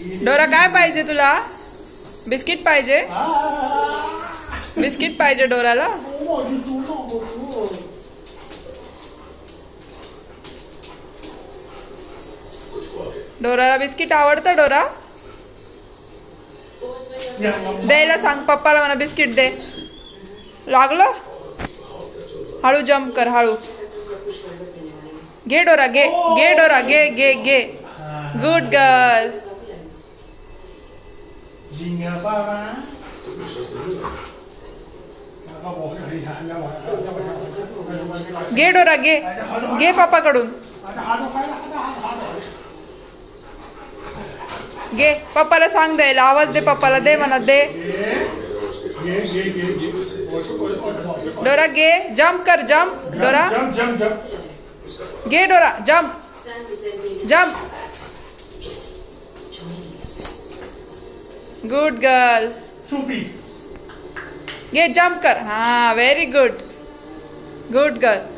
डोरा काय पाहिजे तुला? बिस्किट पाहिजे? बिस्किट पाहिजे डोराला? डोराला बिस्किट आवडतं डोरा? द्यायला सांग पप्पाला, मला बिस्किट दे. लागलं? हळू जम्प कर, हळू. घे डोरा, घे घे डोरा, घे घे घे. Good girl. घे डोरा, घे घे पप्पाकडून. घे, पप्पाला सांग द्यायला. आवाज दे पप्पाला, दे म्हणा, दे. डोरा घे, जम्प कर, जम्प. डोरा घे, Dora jump jump. Good girl. घे, जम्प कर. हा, व्हेरी गुड. Good girl.